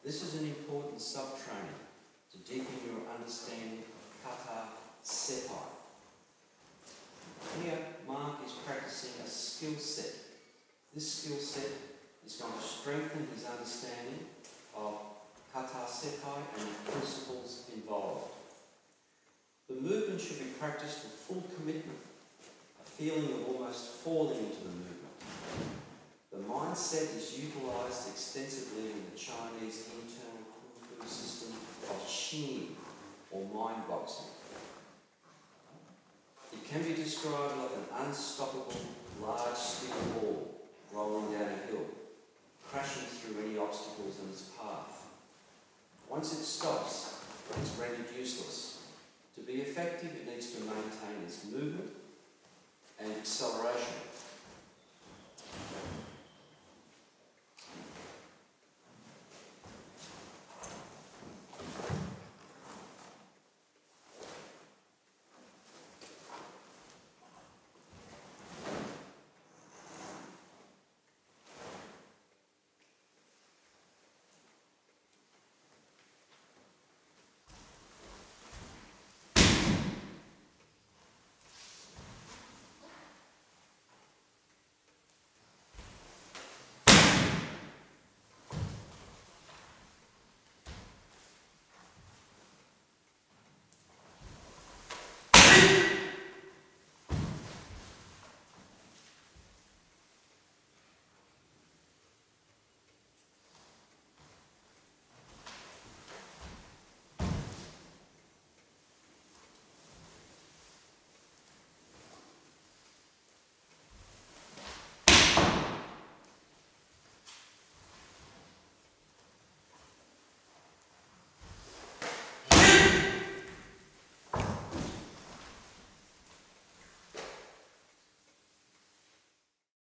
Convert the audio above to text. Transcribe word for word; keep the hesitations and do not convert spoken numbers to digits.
This is an important sub-training to deepen your understanding of Kata Sepai. Here, Mark is practicing a skill set. This skill set is going to strengthen his understanding of Kata Sepai and the principles involved. The movement should be practiced with full commitment, a feeling of almost falling into the movement. The mindset is utilised extensively in the Chinese internal kung fu system of qin, or mind boxing. It can be described like an unstoppable, large steel ball rolling down a hill, crashing through any obstacles in its path. Once it stops, it's rendered useless. To be effective, it needs to maintain its movement and acceleration